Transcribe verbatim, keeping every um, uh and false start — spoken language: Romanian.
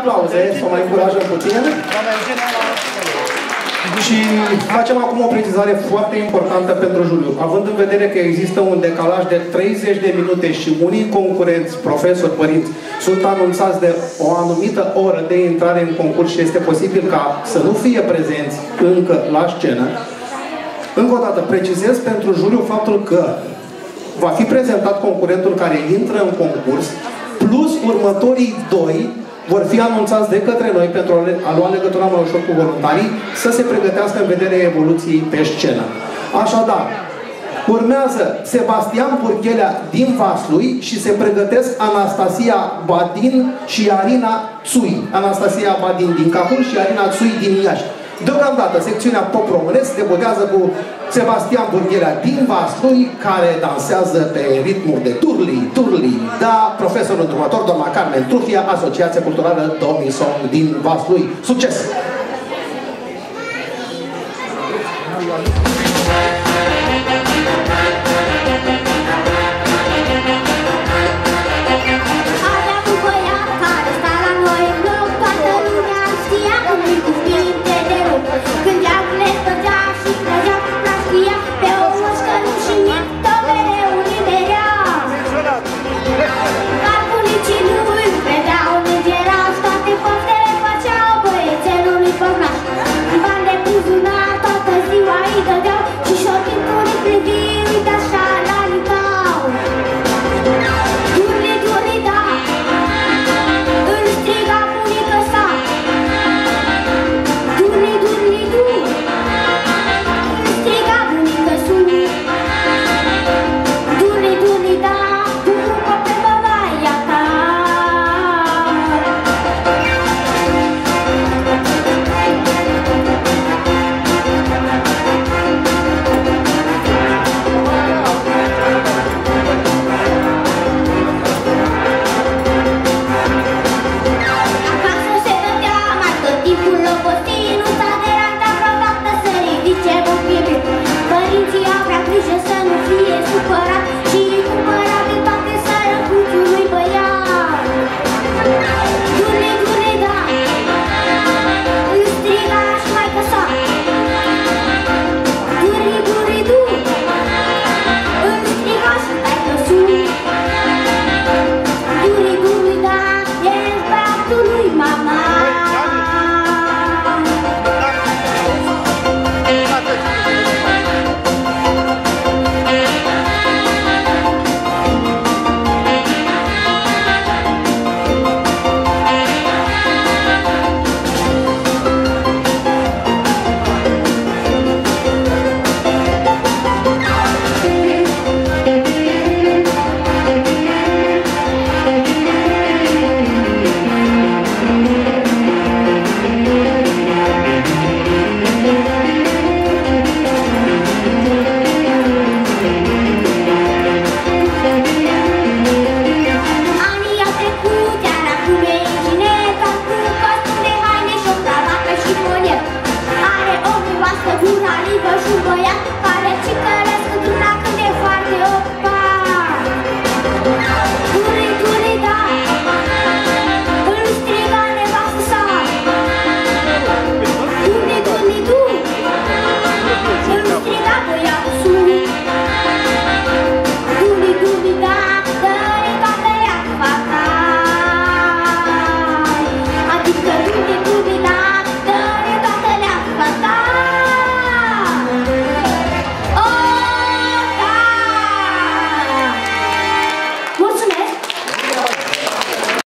aplauze, să o mai încurajăm puțin. Și facem acum o precizare foarte importantă pentru Juliu. Având în vedere că există un decalaj de treizeci de minute și unii concurenți, profesori, părinți, sunt anunțați de o anumită oră de intrare în concurs și este posibil ca să nu fie prezenți încă la scenă, încă o dată precizez pentru Juliu faptul că va fi prezentat concurentul care intră în concurs, plus următorii doi vor fi anunțați de către noi pentru a lua legătura mai ușor cu voluntarii, să se pregătească în vederea evoluției pe scenă. Așadar, urmează Sebastian Purghelea din Vaslui și se pregătesc Anastasia Badin și Arina Tsui. Anastasia Badin din Cahul și Arina Tsui din Iași. Deocamdată, secțiunea pop românesc debutează cu Sebastian Purghelea din Vaslui, care dansează pe ritmuri de turli, turli, da, profesorul drumător, doamna Carmen Trufia, Asociația Culturală Domison din Vaslui. Succes!